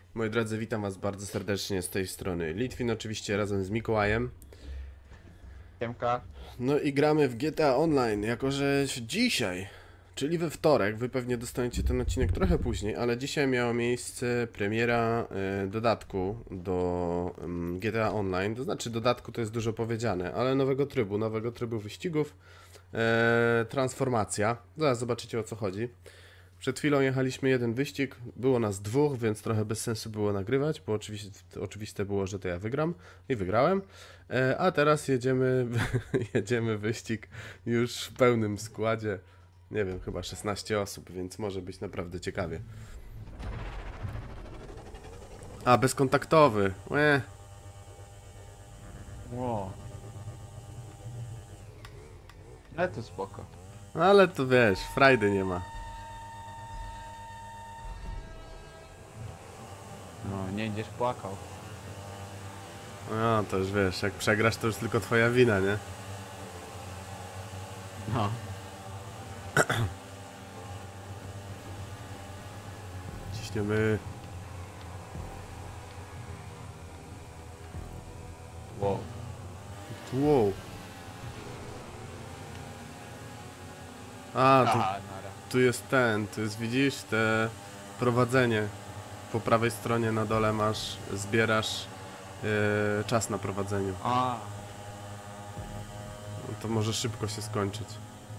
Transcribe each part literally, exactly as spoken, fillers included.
Moi drodzy, witam was bardzo serdecznie z tej strony Litwin, oczywiście razem z Mikołajem. Siemka. No i gramy w G T A Online, jako że dzisiaj, czyli we wtorek, wy pewnie dostaniecie ten odcinek trochę później, ale dzisiaj miała miejsce premiera e, dodatku do e, G T A Online, to znaczy dodatku to jest dużo powiedziane, ale nowego trybu, nowego trybu wyścigów, e, transformacja, zaraz zobaczycie o co chodzi. Przed chwilą jechaliśmy jeden wyścig, było nas dwóch, więc trochę bez sensu było nagrywać, bo oczywiście, oczywiste było, że to ja wygram i wygrałem. E, a teraz jedziemy, jedziemy wyścig już w pełnym składzie, nie wiem, chyba szesnaście osób, więc może być naprawdę ciekawie. A, bezkontaktowy, Łe. Ło. Ale to spoko. Ale to wiesz, frajdy nie ma. No, nie będziesz płakał. No, to już wiesz, jak przegrasz, to już tylko twoja wina, nie? No. Ciśniemy. Wow. Wow. A, tu, A, nara. tu jest ten, tu jest, widzisz, te prowadzenie. Po prawej stronie na dole masz, zbierasz yy, czas na prowadzeniu. A. No to może szybko się skończyć.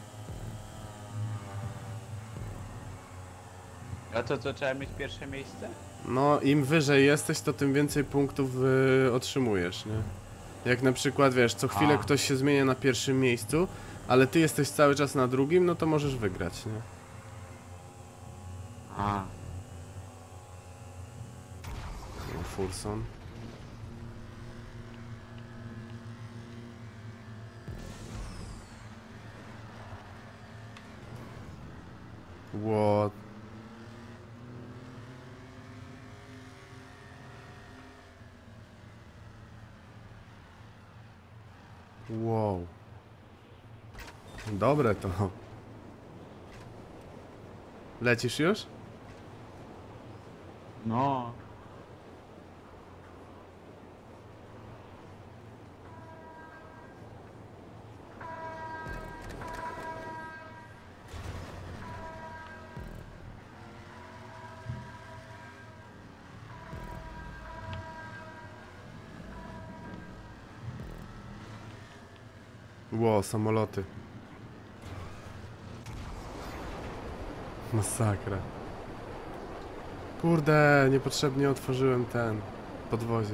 A to co, trzeba mieć pierwsze miejsce? No, im wyżej jesteś, to tym więcej punktów yy, otrzymujesz, nie? Jak na przykład, wiesz, co chwilę A. ktoś się zmienia na pierwszym miejscu, ale ty jesteś cały czas na drugim, no to możesz wygrać, nie? A. No, Fulson. What? Wow. Dobre to. Lecisz już? No. Ło, samoloty. Masakra. Kurde, niepotrzebnie otworzyłem ten podwozie.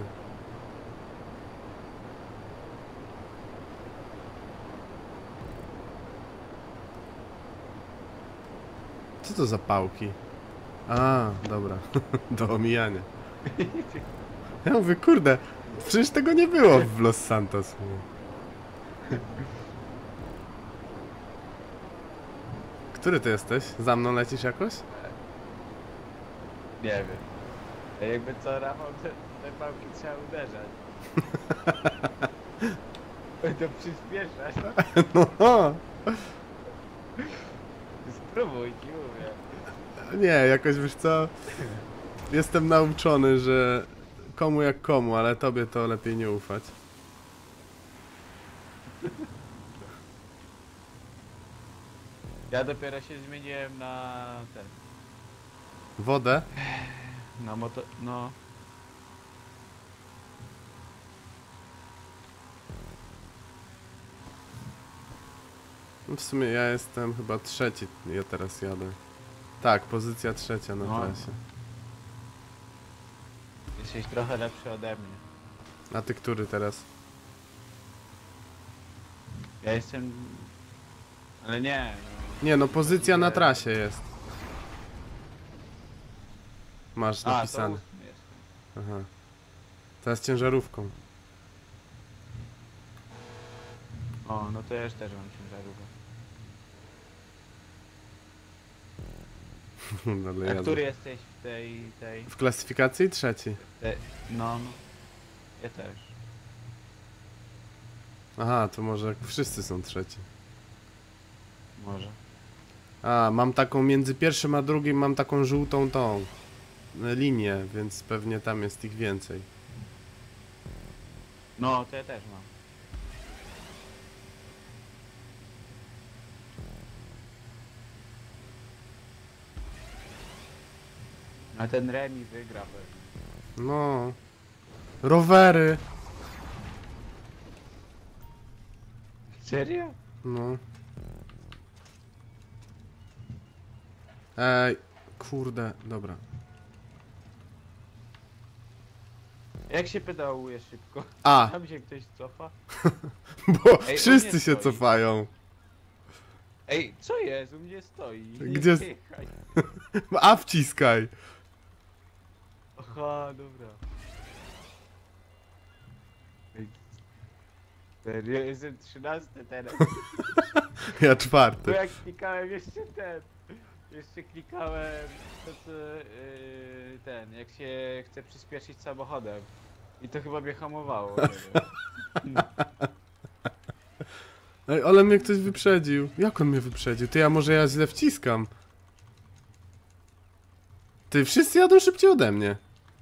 Co to za pałki? A, dobra. Do omijania. Ja mówię, kurde, przecież tego nie było w Los Santos. Który ty jesteś? Za mną lecisz jakoś? Nie wiem. A jakby co, Rafał, te, te pałki trzeba uderzać. To przyspieszać. No, Spróbuj, ci mówię. nie, jakoś wiesz co? Jestem nauczony, że komu jak komu, ale tobie to lepiej nie ufać. Ja dopiero się zmieniłem na ten. Wodę? Na moto... no. No w sumie ja jestem chyba trzeci, ja teraz jadę. Tak, pozycja trzecia na No. trasie. Jesteś trochę lepszy ode mnie. A ty który teraz? Ja jestem... Ale nie, no. Nie no, pozycja na trasie jest. Masz A, to napisane. ósmy jestem. Aha. Teraz ciężarówką. O, no to ja już też mam ciężarówkę. Ale A jadę. który jesteś w tej, tej, W klasyfikacji trzeci. tej... No, no. Ja też. Aha, to może wszyscy są trzeci. Może. A, mam taką między pierwszym a drugim mam taką żółtą tą. linie, więc pewnie tam jest ich więcej. No, to ja też mam. A ten Remi wygra pewnie. No. Rowery. Serio? No. Ej, kurde, dobra. Jak się pedałuje szybko? A, Tam się ktoś cofa? bo Ej, u wszyscy mnie się stoi. cofają. Ej, co jest? U mnie stoi. Gdzie s- Jechaj. A wciskaj. Aha, dobra. Ej. Serio, jestem trzynasty teraz. Ja Bo czwarty. jak klikałem jeszcze ten. Jeszcze klikałem to co yy, ten, jak się chce przyspieszyć samochodem. I to chyba mnie hamowało. nie wiem. Ej, ale mnie ktoś wyprzedził. Jak on mnie wyprzedził? Ty, ja może ja źle wciskam. Ty, wszyscy jadą szybciej ode mnie.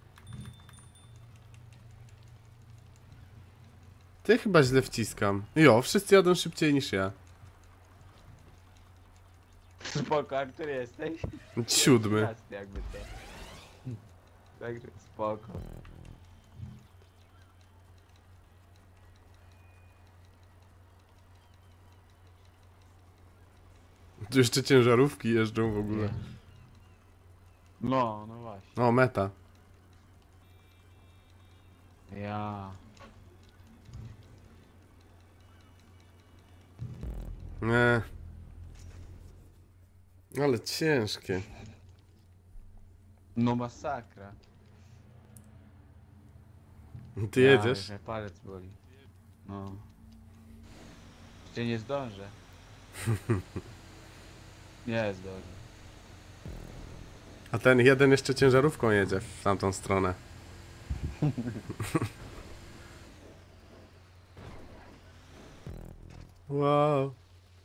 Ty chyba źle wciskam. Jo, wszyscy jadą szybciej niż ja. Spoko, a który jesteś? Siódmy. trzynasty jakby to. Także spoko. Tu jeszcze ciężarówki jeżdżą w ogóle. No, no właśnie. O, meta. Ja. Nie. Ale ciężkie. No masakra. Ty Ja, jedziesz? że palec boli. No. Jeszcze nie zdążę. Nie zdążę. A ten jeden jeszcze ciężarówką jedzie w tamtą stronę. Wow.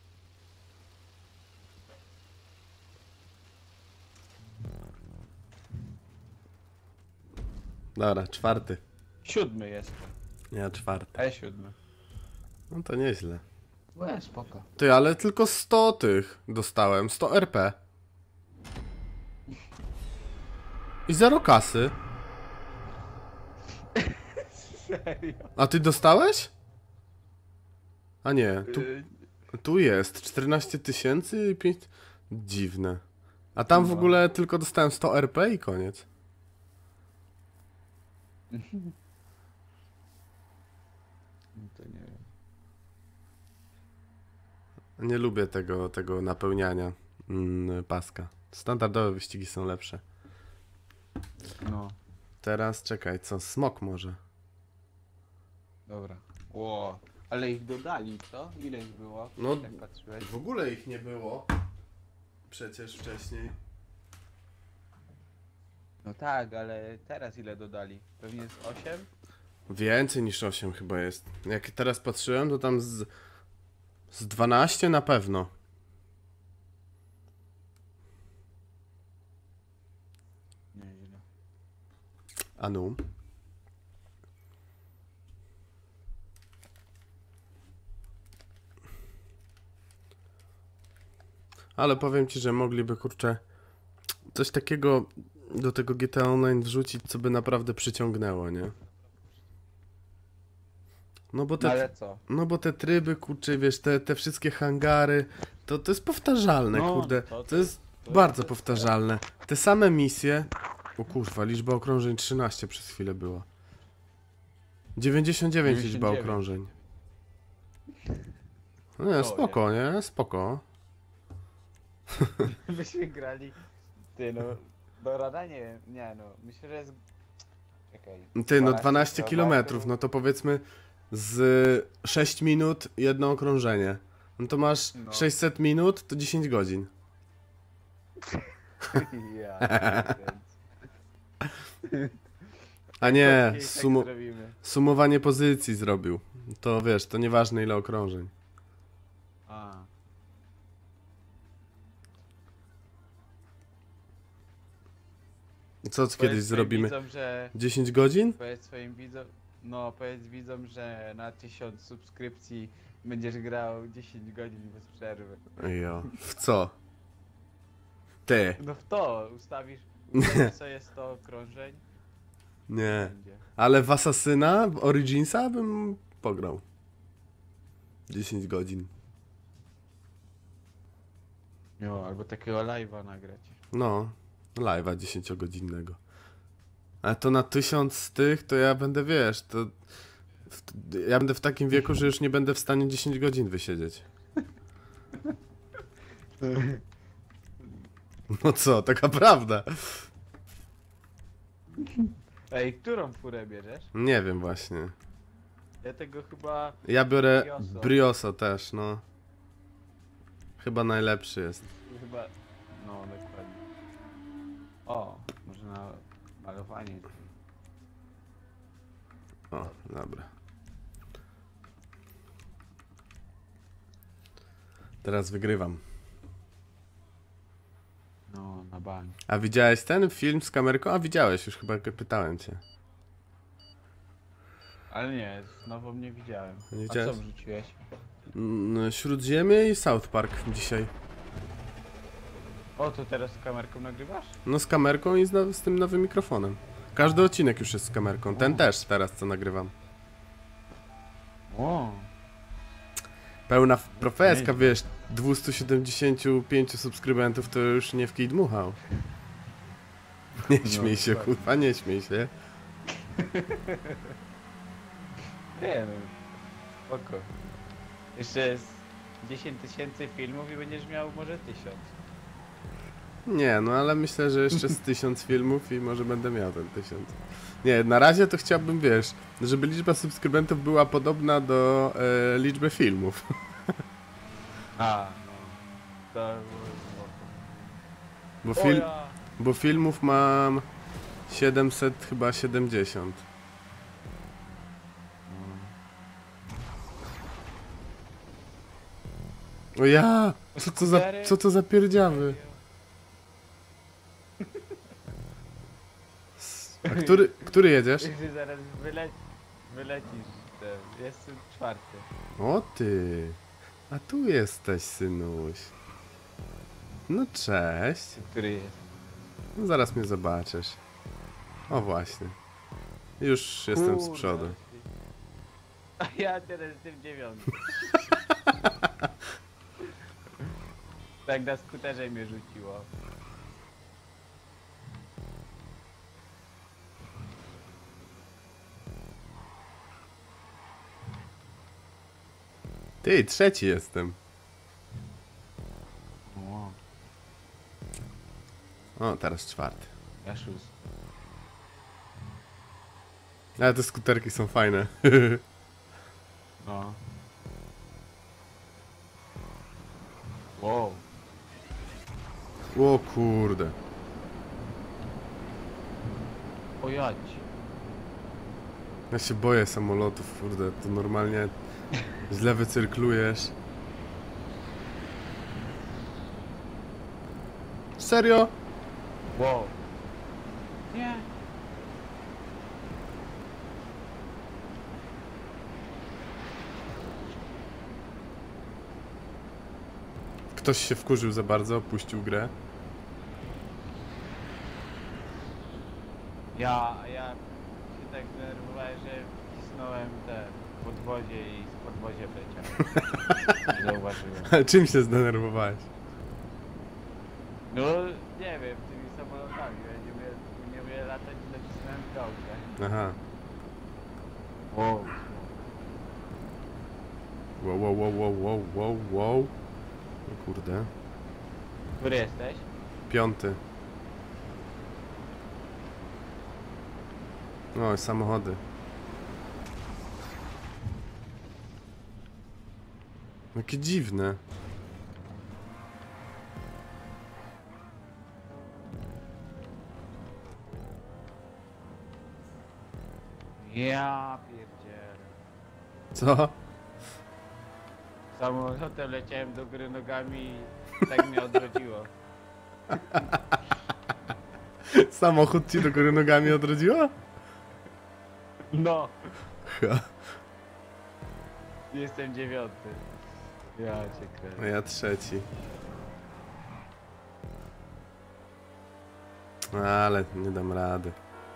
Dobra, czwarty. Siódmy jestem. Ja czwarty. E siódmy. No to nieźle. Łe, spoko. Ty, ale tylko sto tych dostałem. sto R P. I zero kasy. Serio? A ty dostałeś? A nie, tu, Y, tu jest czternaście tysięcy i pięć... Dziwne. A tam w No. ogóle tylko dostałem sto R P i koniec. to nie wiem. Nie lubię tego, tego napełniania mm, paska. Standardowe wyścigi są lepsze. No, Teraz czekaj, co? Smok może. dobra. Ło, ale ich dodali, co? Ile ich było? No, Jak patrzyłeś? w ogóle ich nie było. Przecież wcześniej. No tak, ale teraz ile dodali? Pewnie z osiem? Więcej niż osiem chyba jest. Jak teraz patrzyłem, to tam z, z dwanaście na pewno. Nieźle. A no. Ale powiem ci, że mogliby, kurczę, coś takiego do tego G T A Online wrzucić, co by naprawdę przyciągnęło, nie? No bo No te, ale co? no bo te tryby, kurczę, wiesz, te, te wszystkie hangary, to, to jest powtarzalne, No, kurde. to- To jest to- bardzo to- powtarzalne. Te same misje... O kurwa, liczba okrążeń trzynaście przez chwilę była. dziewięćdziesiąt dziewięć liczba dziewięćdziesiąt dziewięć. okrążeń. No nie, O, spoko, nie? Spoko. Byśmy grali. Ty no. Do rada nie wiem. Nie no. Myślę, że jest. Czekaj. Ty, no dwanaście dwanaście kilometrów, no to powiedzmy z sześć minut jedno okrążenie. No to masz No. sześćset minut, to dziesięć godzin. Ja. A nie, tak sumo zrobimy. sumowanie pozycji zrobił. To wiesz, to nieważne ile okrążeń. A. Co Powiedz kiedyś swoim zrobimy? Widzom, że... dziesięć godzin? Powiedz swoim widzom... No, powiedz widzom, że na tysiąc subskrypcji będziesz grał dziesięć godzin bez przerwy. Jo. W co? Ty. No w to ustawisz, ustawisz sobie sto okrążeń. Nie. Będzie. Ale w Asasyna, w Originsa bym pograł. dziesięć godzin. Jo, albo takiego live'a nagrać. No. Live'a dziesięciogodzinnego. Ale to na tysiąc z tych, to ja będę, wiesz, to... w- Ja będę w takim wieku, że już nie będę w stanie dziesięć godzin wysiedzieć. No co, taka prawda. Ej, którą furę bierzesz? Nie wiem właśnie. Ja tego chyba... Ja biorę Brioso. Brioso też, no. Chyba najlepszy jest. Chyba... No, dokładnie. O, może na malowanie. O, dobra. Teraz wygrywam. No, na bank. A widziałeś ten film z kamerką? A widziałeś, już chyba go pytałem cię. Ale nie, znowu mnie widziałem. Nie A widziałeś? co wrzuciłeś? Mm, Śródziemie i South Park dzisiaj. O, to teraz z kamerką nagrywasz? No z kamerką i z, now- z tym nowym mikrofonem. Każdy odcinek już jest z kamerką. Ten O. też teraz, co nagrywam. O, Pełna f- profeska, Nieźle. wiesz, dwieście siedemdziesiąt pięć subskrybentów to już nie w kij dmuchał. Nie No, śmiej się, dokładnie. kurwa, nie śmiej się. nie no. Spoko. Jeszcze jest dziesięć tysięcy filmów i będziesz miał może tysiąc. Nie, no ale myślę, że jeszcze z tysiąc filmów i może będę miał ten tysiąc. Nie, na razie to chciałbym, wiesz, żeby liczba subskrybentów była podobna do e, liczby filmów. A, no. To było spoko. Bo, O fil ja. bo filmów mam siedemset chyba siedemdziesiąt. O ja! Co to za, co to za pierdziawy? A który, który jedziesz? Ty zaraz wyle... wylecisz. Ten. Jestem czwarty. O ty! A tu jesteś, synuś. No cześć. Który jest? No zaraz mnie zobaczysz. O właśnie. Już jestem z Kurde. przodu. A ja teraz jestem dziewiąty. Tak na skuterze mnie rzuciło. Ty, trzeci jestem. O, O, teraz czwarty. ja szósty. Ale te skuterki są fajne. No. Wow. O kurde. O jać. Ja się boję samolotów, kurde. To normalnie źle wycyrklujesz. Serio? Wow. Nie. Ktoś się wkurzył za bardzo, opuścił grę. Ja, ja się tak zdenerwowałem, że wcisnąłem te podwozie i z podwozie wleciałem. Zauważyłem. Ale czym się zdenerwowałeś? No, nie wiem, tymi samolotami. Ja nie umiem, nie umiem latać i nacisnąłem gałkę. Aha. Wow. Wow, wow, wow, wow, wow, wow, wow. O kurde. Który jesteś? Piąty. O, samochody. Jakie dziwne. Ja pierdzielę. Co? Samolotem leciałem do góry nogami i tak mnie odrodziło. Samochód ci do góry nogami odrodziło? No, Ha, jestem dziewiąty. Ja cię a kręcę. ja trzeci. Ale nie dam rady.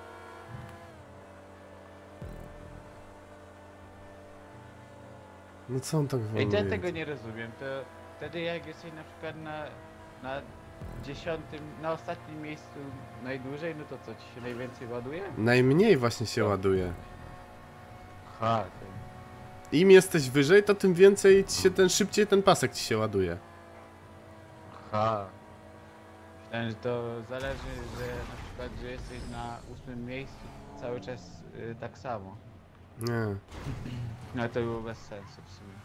No co on tak Ej, wolno to ja jedzie? tego nie rozumiem, to wtedy jak jesteś na przykład na, na dziesiątym, na ostatnim miejscu najdłużej, no to co, ci się najwięcej ładuje? Najmniej właśnie się Co? ładuje. Ha, Im jesteś wyżej, to tym więcej ci się ten, szybciej ten pasek ci się ładuje. ha. Myślałem, że to zależy, że na przykład, że jesteś na ósmym miejscu cały czas y, tak samo. Nie. No to było bez sensu w sumie.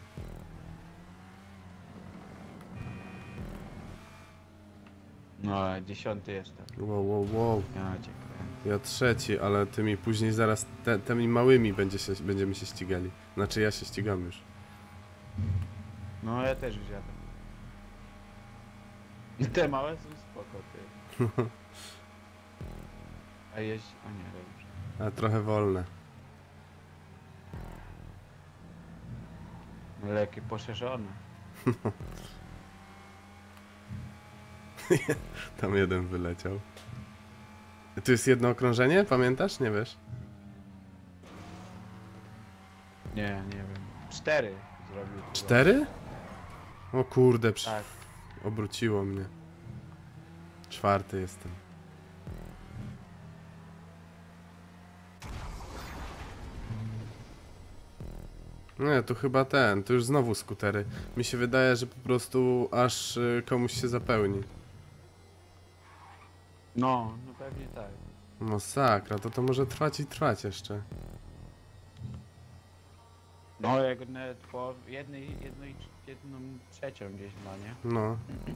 No, a dziesiąty jestem. Wow, wow, wow. Ja cię kręcę. Ja trzeci, ale tymi później zaraz te, tymi małymi będzie się, będziemy się ścigali. Znaczy ja się ścigam już. No ja też już jadę. I te małe są spoko, ty. A jeść... O nie, dobrze. Ale trochę wolne. Ale jakie poszerzone. Tam jeden wyleciał. Tu jest jedno okrążenie, pamiętasz? Nie wiesz? Nie, nie wiem. Cztery zrobił. chyba. Cztery? O kurde, przy... Tak. obróciło mnie. Czwarty jestem. Nie, tu chyba ten, to już znowu skutery. Mi się wydaje, że po prostu aż y, komuś się zapełni. No, no pewnie tak. Masakra, to to może trwać i trwać jeszcze. No jak nawet po jednej, jednej, jedną trzecią gdzieś ma, nie? No.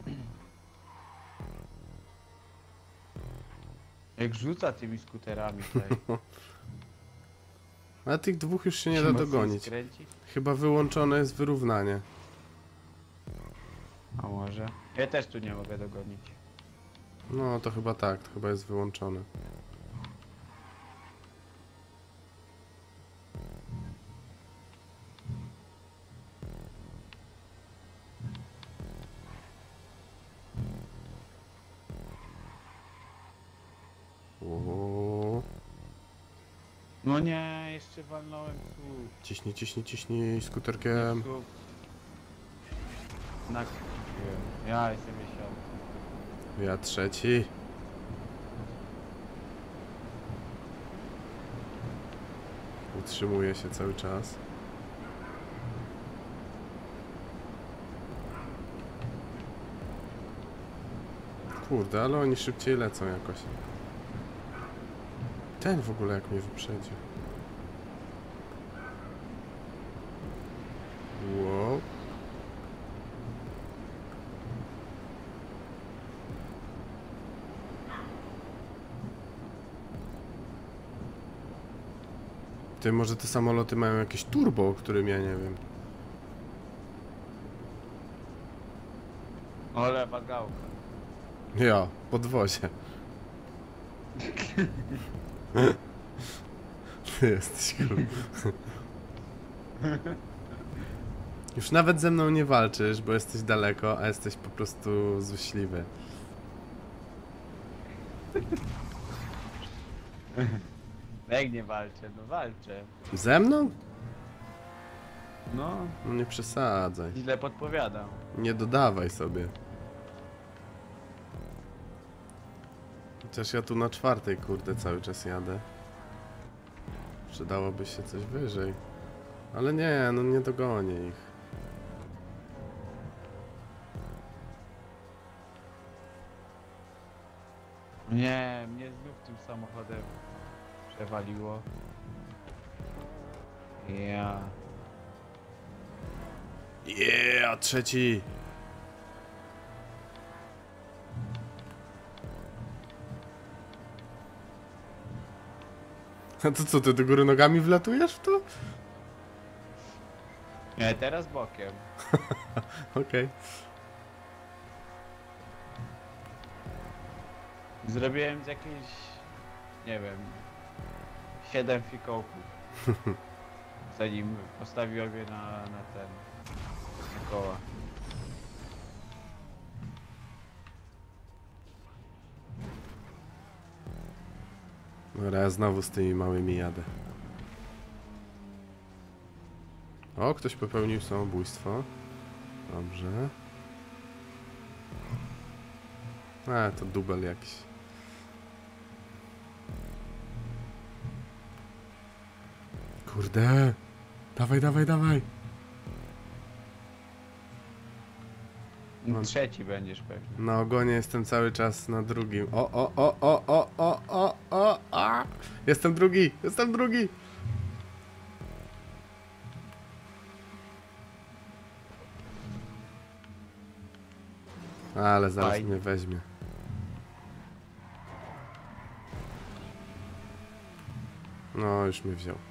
Jak rzuca tymi skuterami tutaj. Ale tych dwóch już się nie da Mocno dogonić. skręci? Chyba wyłączone jest wyrównanie. A może? Ja też tu nie mogę dogonić. No to chyba tak, to chyba jest wyłączone. O, No nie, jeszcze walnąłem tu. ciśnij, ciśnij, ciśnij skuterkiem. Tu. Na... Ja jestem dziesiąty. Ja trzeci. Utrzymuję się cały czas. Kurde, ale oni szybciej lecą jakoś. Ten w ogóle jak mnie wyprzedził. Wow. Ty, może te samoloty mają jakieś turbo, o którym ja nie wiem. O, lewa gałka. Ja, podwozie. Ty jesteś cool. Już nawet ze mną nie walczysz, bo jesteś daleko, a jesteś po prostu złośliwy. Jak nie walczę? No walczę. Ze mną? No, No nie przesadzaj. źle podpowiadam. Nie dodawaj sobie. Chociaż ja tu na czwartej, kurde, cały czas jadę. Przydałoby się coś wyżej. Ale nie, no nie dogonię ich. Nie, mnie znów tym samochodem przewaliło. Ja. Yeah, trzeci! A to co, ty do góry nogami wlatujesz w to? Nie, teraz bokiem. Okej. Zrobiłem z jakiejś nie wiem, siedem fikołków. Zanim postawiłem je na, na ten, na koła. Dobra, ja znowu z tymi małymi jadę. O, ktoś popełnił samobójstwo. Dobrze. A, to dubel jakiś. Kurde! Dawaj, dawaj, dawaj! Mam- Trzeci będziesz pewnie. Na ogonie jestem cały czas na drugim. O, o, o, o, o, o, o, o, a! Jestem drugi! Jestem drugi! Ale zaraz Fajnie. mnie weźmie. No, już mnie wziął.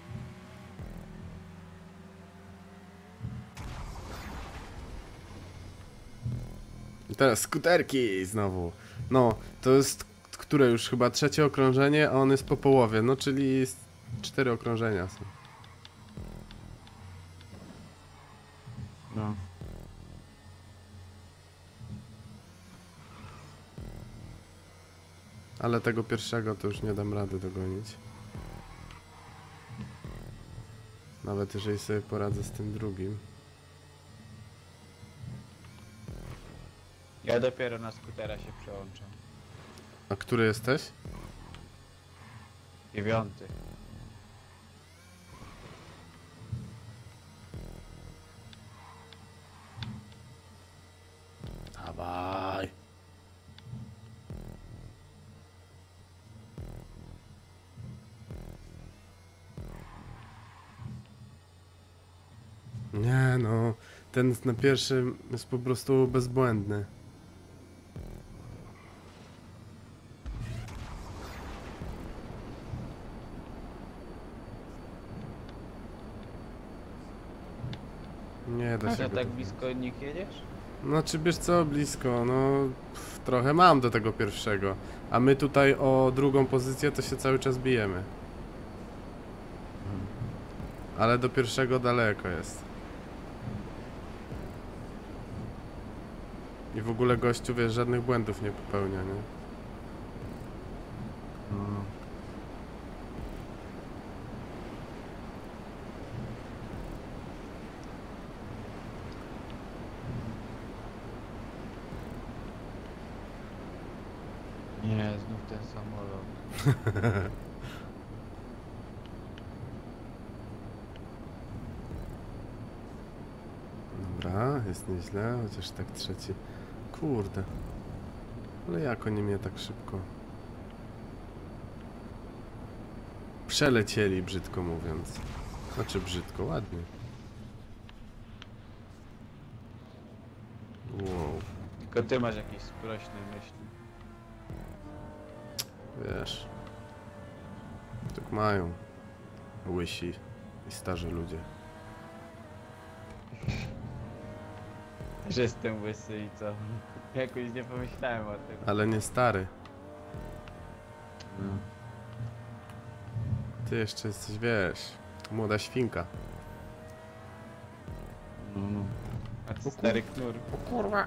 I teraz skuterki znowu. No, to jest które już chyba trzecie okrążenie, a on jest po połowie. No, czyli s- cztery okrążenia są. No. Ale tego pierwszego to już nie dam rady dogonić. Nawet jeżeli sobie poradzę z tym drugim. Ja dopiero na skutera się przełączam. A który jesteś? Dziewiąty. Dawaj. Nie no, ten na pierwszym jest po prostu bezbłędny. Nie da A się że go tak dogonić. blisko od nich jedziesz? Znaczy wiesz co, blisko, no pff, trochę mam do tego pierwszego. A my tutaj o drugą pozycję to się cały czas bijemy. Ale do pierwszego daleko jest. I w ogóle gościu, wiesz, żadnych błędów nie popełnia, nie? Nie, znów ten samolot. Dobra, jest nieźle, chociaż tak trzeci. Kurde. Ale jak oni mnie tak szybko przelecieli, brzydko mówiąc. Znaczy brzydko, ładnie. Wow, Tylko ty masz jakieś sprośne myśli. wiesz. Tak mają łysi i starzy ludzie. Że jestem łysy i co? Jakoś nie pomyślałem o tym. Ale nie stary. No. Ty jeszcze jesteś, wiesz, młoda świnka. No, no. A ty stary knur. O kurwa.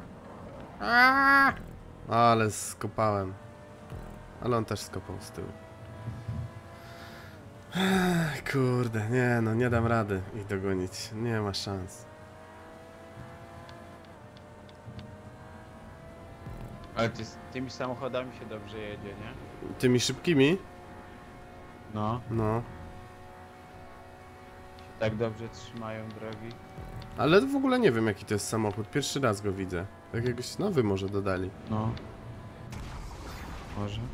Ale skopałem. Ale on też skopał z tyłu. Ech, kurde, nie no, nie dam rady ich dogonić. Nie ma szans. Ale ty z tymi samochodami się dobrze jedzie, nie? Tymi szybkimi? No. No. Się tak dobrze trzymają drogi. Ale w ogóle nie wiem jaki to jest samochód. Pierwszy raz go widzę. Tak jakoś nowy może dodali. No. Może.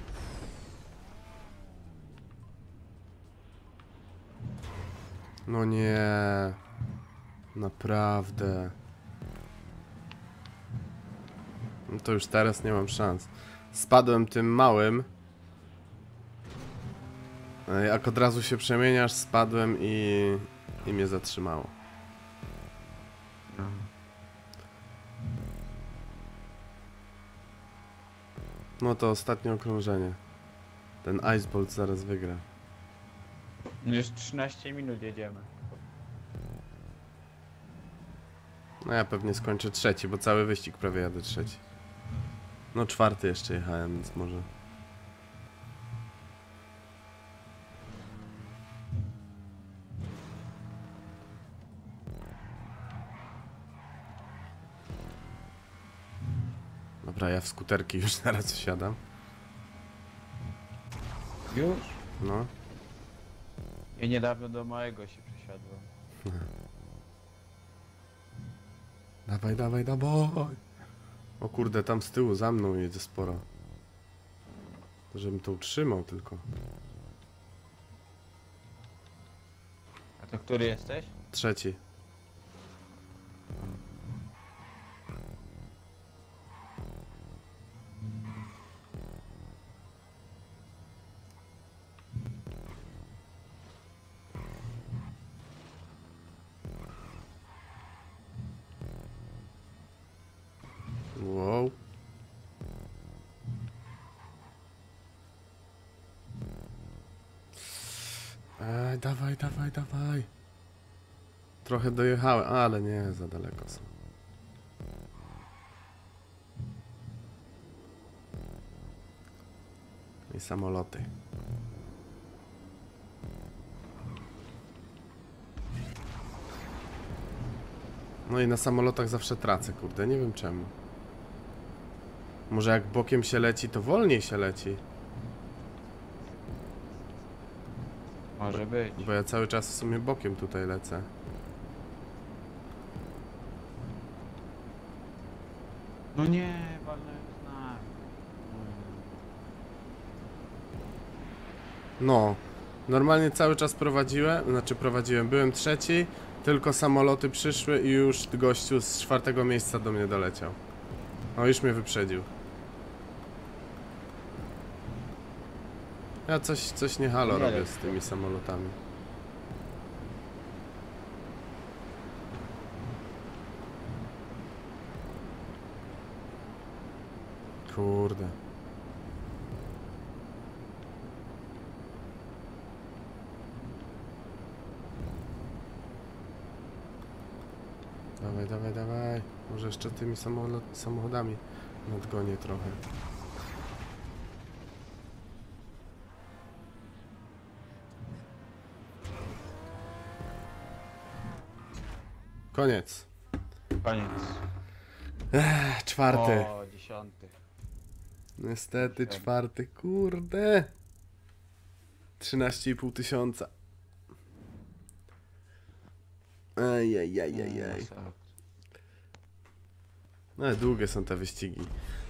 No nie. Naprawdę. No to już teraz nie mam szans. Spadłem tym małym. A jak od razu się przemieniasz, spadłem i, i mnie zatrzymało. No. No to ostatnie okrążenie. Ten Icebolt zaraz wygra. Już trzynaście minut jedziemy. No ja pewnie skończę trzeci, bo cały wyścig prawie jadę trzeci. No czwarty jeszcze jechałem, więc może... Dobra, ja w skuterki już zaraz wsiadam. Już? No. Ja niedawno do małego się przesiadłem. Dawaj, dawaj, dawaj. O kurde, tam z tyłu za mną jedzie sporo. To żebym to utrzymał tylko. A to który jesteś? Trzeci. Wow. Ej, dawaj, dawaj, dawaj. Trochę dojechałem, ale nie, za daleko są. I samoloty. No i na samolotach zawsze tracę, kurde, nie wiem czemu. Może jak bokiem się leci, to wolniej się leci. Może być. Bo ja cały czas w sumie bokiem tutaj lecę. No nie, walnąłem znak. No, normalnie cały czas prowadziłem, znaczy prowadziłem, byłem trzeci, tylko samoloty przyszły i już gościu z czwartego miejsca do mnie doleciał. No już mnie wyprzedził. Ja coś, coś nie halo Nie robię wiem. z tymi samolotami. Kurde. Dawaj, dawaj, dawaj. Może jeszcze tymi samolot, samochodami nadgonię trochę. Koniec. Koniec. Ech, czwarty. O, dziesiąty. Niestety Siedem. czwarty. Kurde. Trzynaście i pół tysiąca. Ejejejejej. No długie są te wyścigi.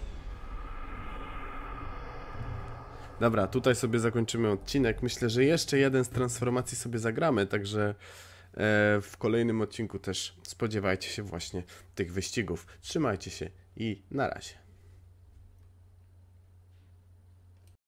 Dobra, tutaj sobie zakończymy odcinek. Myślę, że jeszcze jeden z transformacji sobie zagramy, także w kolejnym odcinku też spodziewajcie się właśnie tych wyścigów. Trzymajcie się i na razie.